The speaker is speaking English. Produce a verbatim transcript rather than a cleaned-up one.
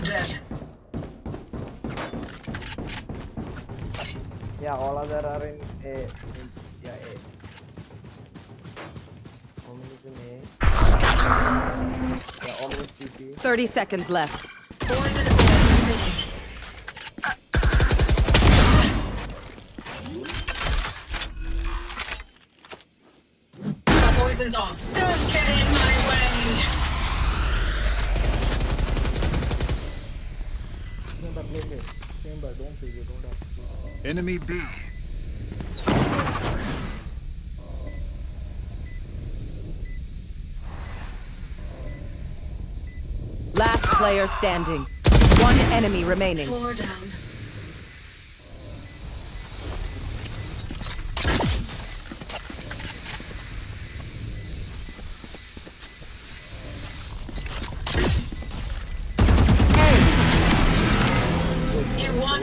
dead. Yeah, all other are in A. In, yeah, A. Omen is in A. Yeah, Omen is T P. Thirty seconds left. Poison orb remaining. My poison's off. Don't get in my way. Chamber, play safe. Chamber, don't play. You don't have to play. Enemy B. Last player standing. One enemy remaining. Four down.